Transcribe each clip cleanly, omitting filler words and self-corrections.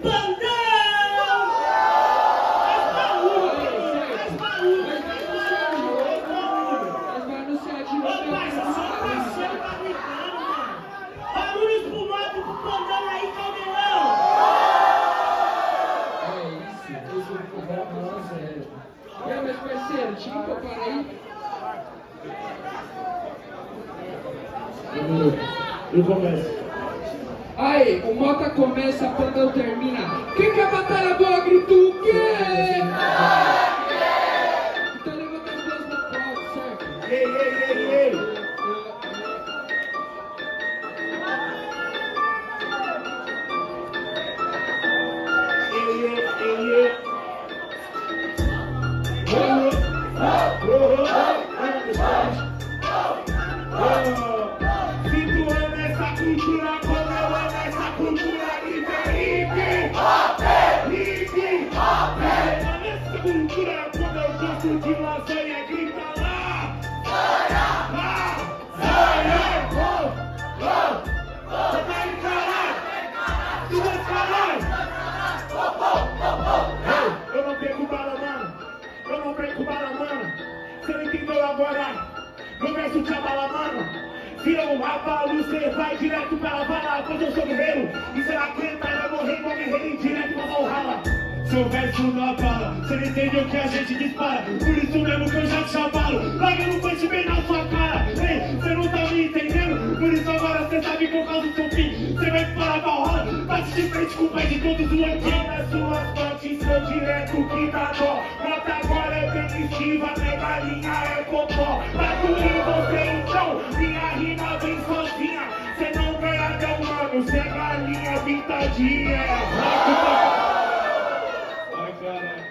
Eu começo. Aí, o Mota começa, Pandão termina. Quem quer batalha boa, grita o quê? Então levanta as duas mãos pro alto, certo? Ei! Situando essa cultura como eu amo essa cultura hip hop. Essa cultura quando eu gosto de lasanha grita lá. Você tá em caralho? Tu vai caralho? Eu não perco bala, mano. Você não entendeu agora? Meu verso te abala, mano. Se eu abalo, você vai direto pra bala. Pois eu sou guerreiro. E será que vai morrer igual guerreiro direto pra Valhalla? Seu verso não abala. Você não entendeu que a gente dispara. Por isso mesmo que eu já te abalo. Larga no punch bem na sua cara. Ei, você não tá me entendendo? Por isso agora você sabe que eu causo seu fim. Você vai parar Valhalla. Bate de frente com o pai de todos o aqui. Nas suas plantas, seu direto que dá dó. Nota agora é bem esquiva. Mega linha é popó. Bato em você então. Minha rima vem sozinha. Você não ganha não, mano. Você é galinha pintadinha. Ai, caralho.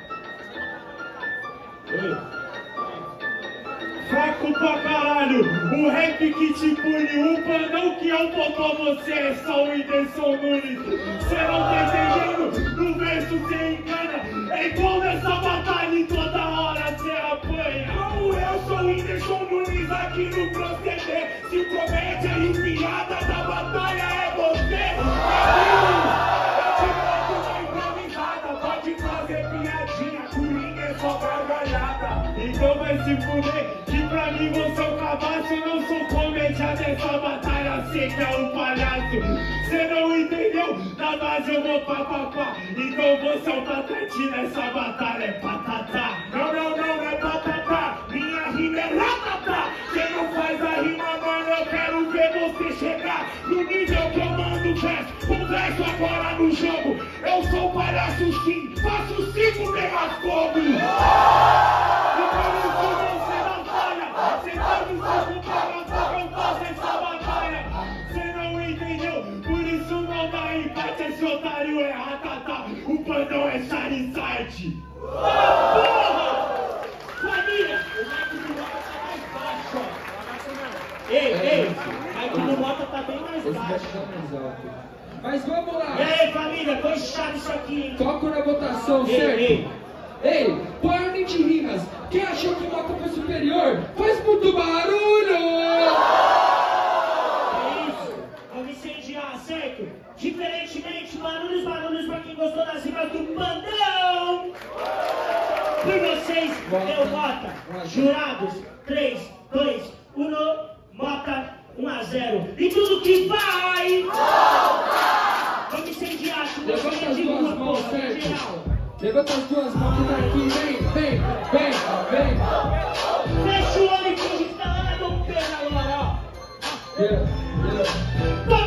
Fraco pra caralho. O rap que te pune. O Pandão que alpotou você é só o Whindersson Nunes. Você não tá entendendo? No verso você engana. É igual nessa batalha e toda hora você apanha. Como eu sou o Whindersson Nunes aqui no proceder. Se comédia e piada da batalha é você. Pode fazer piadinha, coringa é só gargalhada. Então vai se fuder, que pra mim você é um cabaço. Eu não sou comédia dessa batalha, cê que é um palhaço. Cê não entendeu? Na base eu vou papapá. Então você é um patati, nessa batalha é patatá. Não é patatá, minha rima é ratatá. Quem não faz a rima, mano, eu quero ver você chegar no nível que eu mando verso. O verso agora no jogo. Eu sou um palhaço sim, faço 5 pegar fogo. E por isso você não falha. Você sabe se eu pegar fogo, eu faço essa batalha. Você não entendeu? Por isso não dá empate. Esse otário é ratatá. O Pandão é Charizard. Porra! Família! O Mike do Mota tá mais baixo, ó. Ei, Mike do Mota tá bem mais baixo. Mas vamos lá. E aí, família, tô inchado isso aqui, hein? Foco na votação, certo? Ei, por ordem de rimas. Quem achou que o Mota foi superior, faz muito barulho! É isso, vamos incendiar, certo? Diferentemente, barulhos pra quem gostou das rimas do Pandão! Por vocês, eu Mota. Jurados, 3, 2, 1, Mota 1-0. E tudo que vai! Vamos incendiar, se você Levanta as de duas rua, mãos, porra, certo? geral. Levanta as duas mãos que tá aqui, vem. Fecha o olho e finge que tá lá na dompeira agora, ó. Toma!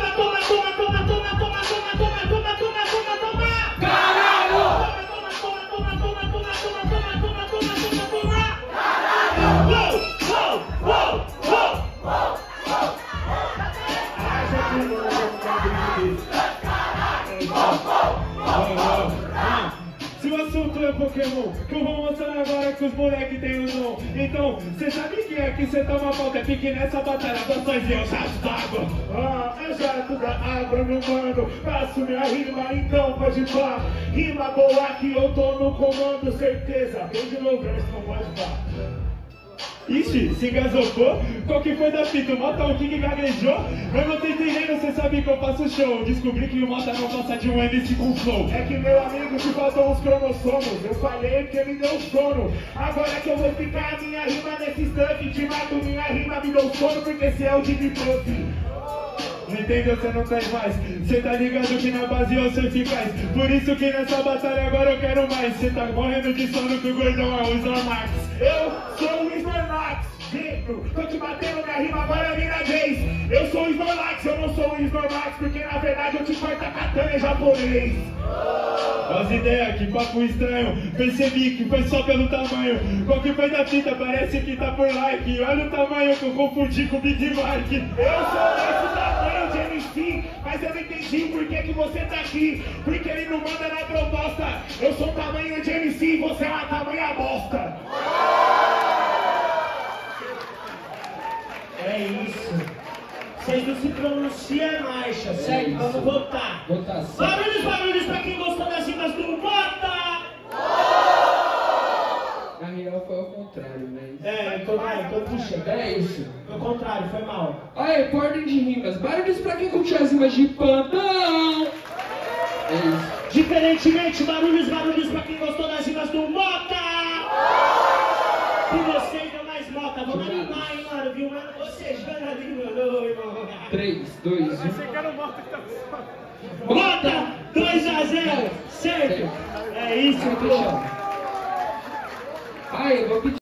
Caralho! Se o assunto é Pokémon, que eu vou mostrar agora que os moleques têm o dom. Então, cê sabe quem é que cê toma pauta? É pique nessa batalha, doções e eu jato d'água. É jato da água, meu mano. Faço minha rima, então pode pá. Rima boa que eu tô no comando, certeza. Vem de novo, verso, não pode pá. Ixi, se engasopou? Qual que foi da fita? O Mota o que gaguejou? Mas não tô entendendo, cê sabe que eu faço show. Descobri que o Mota não passa de um MC com flow. É que meu amigo te faltou uns cromossomos. Eu falei porque me deu sono. Agora que eu vou ficar a minha rima nesse stuff. Te mato, minha rima me deu sono porque cê é o Deep Puff. Não entendeu, cê não traz mais. Cê tá ligado que na base eu sou eficaz. Por isso que nessa batalha agora eu quero mais. Cê tá morrendo de sono que o gordão é o Snorlax. Eu sou o Snorlax, dentro. Tô te batendo minha rima, agora é minha vez. Eu sou o Snorlax, eu não sou o Snorlax. Porque na verdade eu te corto a katana em japonês. As ideias, que papo estranho. Percebi que foi só pelo tamanho. Qual que foi da fita? Parece que tá por like. Olha o tamanho que eu confundi com o Big Mark. Eu sou esse tamanho de MC, mas eu não entendi o porquê que você tá aqui. Porque ele não manda na proposta. Eu sou o tamanho de MC e você é uma tamanha bosta. É isso. Vocês não se pronunciam marcha, certo? Isso. Vamos votar. Votação. Barulhos, barulhos pra quem gostou das rimas do Mota! Na real foi ao contrário, mas... É, eu tô puxando. É isso. Ao contrário, foi mal. Aí, por ordem de rimas. Barulhos pra quem curtiu as rimas de Pantão. É isso. Diferentemente, barulhos, barulhos pra quem gostou das rimas do Mota! Se você deu mais Mota, vamos animar, hein, mano, viu, mano? Você já animou, irmão. 3, 2, 1... Mota 2-0, certo? É isso, pô. Aí, eu vou pedir...